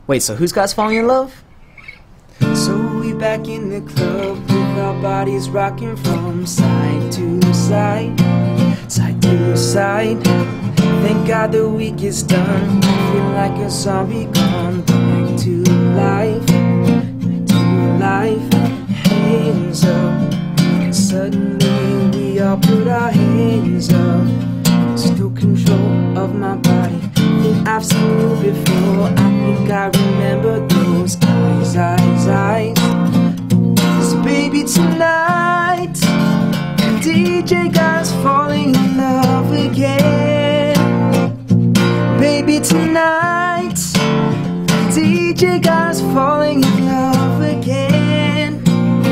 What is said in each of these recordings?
Wait, so who's guys falling in love? So we back in the club with our bodies rocking from side to side, side to side. Thank God the week is done. Feel like a zombie gone back to life, back to life. Hands up. And suddenly we all put our hands up. Still control of my body. Think I've seen you before. I think I remember those eyes, eyes, eyes. 'Cause baby tonight, DJ guy's falling in love again. Baby tonight, DJ guy's falling in love again.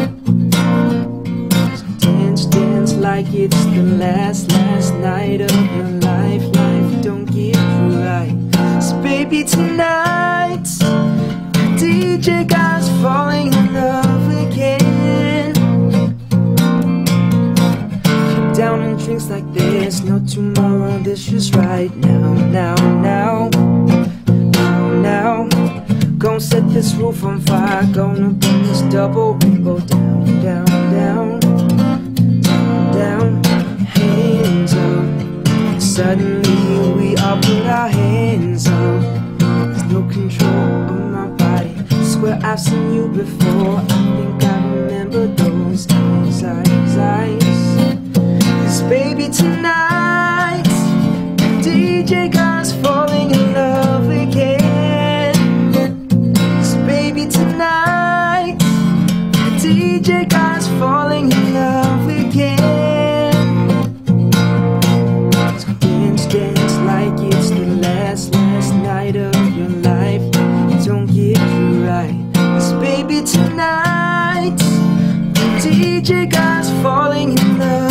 So dance, dance like it's the last night of your life. Life don't get you right. So baby tonight, DJ guy's falling in love again. Keep down and drinks like there's no tomorrow. This just right now, now, now, now, now. Gonna set this roof on fire. Gonna burn this double rainbow down, down, down, down, down. Hands up. Suddenly we all put our hands up. There's no control of my body. Swear I've seen you before. I think I remember those eyes, eyes, eyes. 'Cause baby tonight, DJ guy's falling in love again. 'Cause baby tonight, DJ guy's falling in love again. So dance, dance like it's the last night of your life. Don't get you right. 'Cause baby tonight, DJ guy's falling in love.